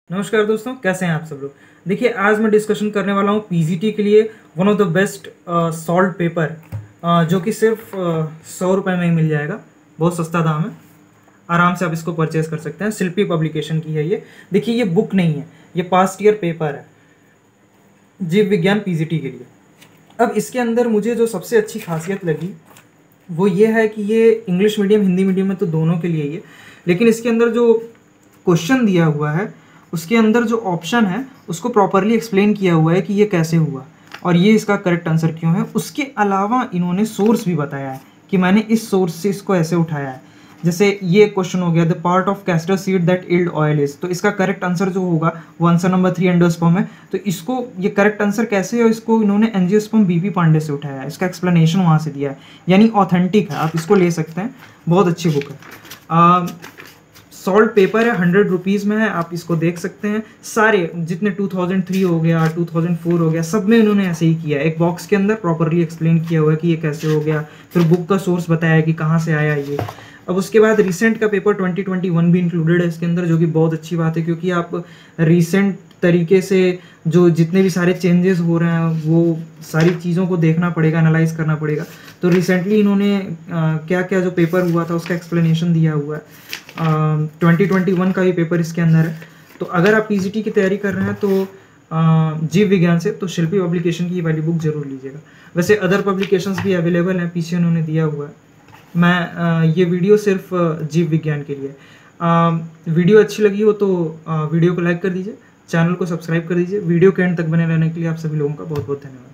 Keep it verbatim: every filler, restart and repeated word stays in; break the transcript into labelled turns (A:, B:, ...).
A: नमस्कार दोस्तों, कैसे हैं आप सब लोग। देखिए, आज मैं डिस्कशन करने वाला हूँ पीजीटी के लिए one of the best solve paper, जो कि सिर्फ सौ रुपये में ही मिल जाएगा। बहुत सस्ता दाम है, आराम से आप इसको परचेज कर सकते हैं। शिल्पी पब्लिकेशन की है ये। देखिए, ये बुक नहीं है, ये पास्ट ईयर पेपर है जीव विज्ञान पीजीटी के लिए। अब इसके अंदर मुझे जो सबसे अच्छी खासियत लगी वो ये है कि ये इंग्लिश मीडियम हिंदी मीडियम में तो दोनों के लिए ही है, लेकिन इसके अंदर जो क्वेश्चन दिया हुआ है उसके अंदर जो ऑप्शन है उसको प्रॉपरली एक्सप्लेन किया हुआ है कि ये कैसे हुआ और ये इसका करेक्ट आंसर क्यों है। उसके अलावा इन्होंने सोर्स भी बताया है कि मैंने इस सोर्स से इसको ऐसे उठाया है। जैसे ये क्वेश्चन हो गया, the part of castor seed that yield oil is, तो इसका करेक्ट आंसर जो होगा वो आंसर नंबर थ्री एंडोस्पर्म है। तो इसको ये करेक्ट आंसर कैसे है, इसको इन्होंने एंजियोस्पर्म बीबी पांडे से उठाया है। इसका एक्सप्लेनेशन वहाँ से दिया है, यानी ऑथेंटिक है, आप इसको ले सकते हैं। बहुत अच्छी बुक है। सॉल्ट पेपर है, हंड्रेड रुपीज़ में है, आप इसको देख सकते हैं। सारे जितने टू थाउजेंड थ्री हो गया, टू थाउजेंड फोर हो गया, सब में इन्होंने ऐसे ही किया है। एक बॉक्स के अंदर प्रॉपरली एक्सप्लेन किया हुआ है कि ये कैसे हो गया, फिर बुक का सोर्स बताया कि कहाँ से आया ये। अब उसके बाद रिसेंट का पेपर ट्वेंटी ट्वेंटी वन भी इंक्लूडेड है इसके अंदर, जो कि बहुत अच्छी बात है, क्योंकि आप रिसेंट तरीके से जो जितने भी सारे चेंजेस हो रहे हैं वो सारी चीज़ों को देखना पड़ेगा, एनालाइज करना पड़ेगा। तो रिसेंटली इन्होंने आ, क्या क्या जो पेपर हुआ था उसका एक्सप्लेनेशन दिया हुआ है। ट्वेंटी ट्वेंटी वन का भी पेपर इसके अंदर है। तो अगर आप पीजीटी की तैयारी कर रहे हैं तो जीव विज्ञान से तो शिल्पी पब्लिकेशन की ये वाली बुक जरूर लीजिएगा। वैसे अदर पब्लिकेशंस भी अवेलेबल हैं, पीछे उन्होंने दिया हुआ है। मैं आ, ये वीडियो सिर्फ जीव विज्ञान के लिए। आ, वीडियो अच्छी लगी हो तो आ, वीडियो को लाइक कर दीजिए, चैनल को सब्सक्राइब कर दीजिए। वीडियो के एंड तक बने रहने के लिए आप सभी लोगों का बहुत बहुत धन्यवाद।